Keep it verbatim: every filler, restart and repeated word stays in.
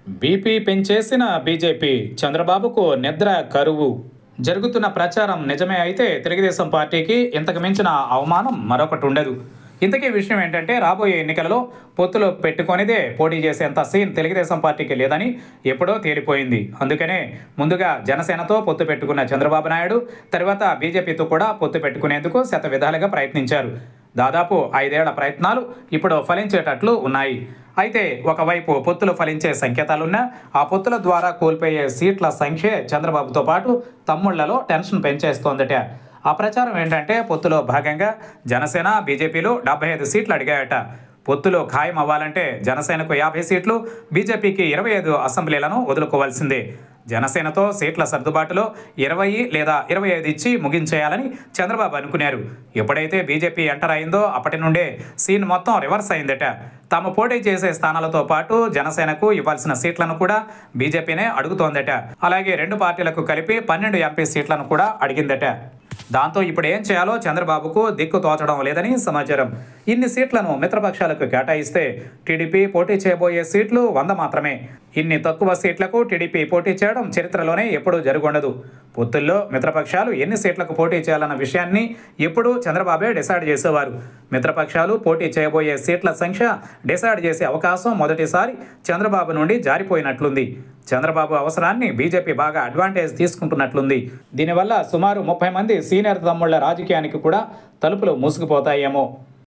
BP పెంచేసిన BJP చంద్రబాబుకు నిద్ర కరువు. జరుగుతున్న ప్రచారం నిజమే అయితే తెలుగుదేశం పార్టీకి ఇంతకు మించిన అవమానం మరొకటి ఉండదు. ఇంతకీ విషయం ఏంటంటే రాబోయే ఎన్నికలలో పొత్తులు పెట్టుకొనిదే పోటీ చేసేంత సీన్ తెలుగుదేశం పార్టీకి లేదని ఎప్పుడో తేలిపోయింది. అందుకనే ముందుగా జనసేనతో పొత్తు పెట్టుకున్న చంద్రబాబు నాయుడు తర్వాత బీజేపీతో కూడా పొత్తు పెట్టుకునేందుకు శత విధాలుగా ప్రయత్నించారు. దాదాపు ఐదేళ్ల ప్రయత్నాలు ఇప్పుడు ఫలించేటట్లు ఉన్నాయి. అయితే ఒకవైపు పొత్తులు ఫలించే సంకేతాలున్నా ఆ పొత్తుల ద్వారా కోల్పోయే సీట్ల సంఖ్యే చంద్రబాబుతో పాటు తమ్ముళ్లలో టెన్షన్ పెంచేస్తోందట. ఆ ప్రచారం ఏంటంటే పొత్తులో భాగంగా జనసేన బీజేపీలు డెబ్బై ఐదు సీట్లు అడిగాయట. పొత్తులో ఖాయం అవ్వాలంటే జనసేనకు యాభై సీట్లు, బీజేపీకి ఇరవై ఐదు అసెంబ్లీలను వదులుకోవాల్సిందే. జనసేనతో సీట్ల సర్దుబాటులో ఇరవై లేదా ఇరవై ఐదు ఇచ్చి ముగించేయాలని చంద్రబాబు అనుకున్నారు. ఎప్పుడైతే బీజేపీ ఎంటర్ అయిందో అప్పటి నుండే సీన్ మొత్తం రివర్స్ అయిందట. తాము పోటీ చేసే స్థానాలతో పాటు జనసేనకు ఇవ్వాల్సిన సీట్లను కూడా బీజేపీనే అడుగుతోందట. అలాగే రెండు పార్టీలకు కలిపి పన్నెండు ఎంపీ సీట్లను కూడా అడిగిందట. దాంతో ఇప్పుడు ఏం చేయాలో చంద్రబాబుకు దిక్కు తోచడం లేదని సమాచారం. ఇన్ని సీట్లను మిత్రపక్షాలకు కేటాయిస్తే టీడీపీ పోటీ చేయబోయే సీట్లు వంద మాత్రమే. ఇన్ని తక్కువ సీట్లకు టీడీపీ పోటీ చేయడం చరిత్రలోనే ఎప్పుడూ జరగundదు. పొత్తుల్లో మిత్రపక్షాలు ఎన్ని సీట్లకు పోటీ చేయాలన్న విషయాన్ని ఎప్పుడూ చంద్రబాబే డిసైడ్ చేసేవారు. మిత్రపక్షాలు పోటీ చేయబోయే సీట్ల సంఖ్య డిసైడ్ చేసే అవకాశం మొదటిసారి చంద్రబాబు నుండి జారిపోయినట్లుంది. చంద్రబాబు అవసరాన్ని బీజేపీ బాగా అడ్వాంటేజ్ తీసుకుంటున్నట్లుంది. దీనివల్ల సుమారు ముప్పై మంది సీనియర్ తమ్ముళ్ల రాజకీయానికి కూడా తలుపులు మూసుకుపోతాయేమో.